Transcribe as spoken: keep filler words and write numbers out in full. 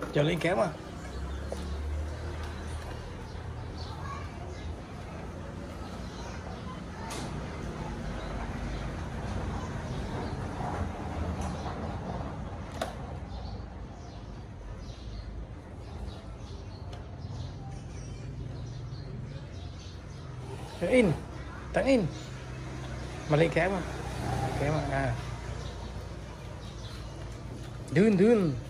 Chờ lên kéo mà. In, tặng in. Mà lên kéo mà. Kéo mà à. Dun dun.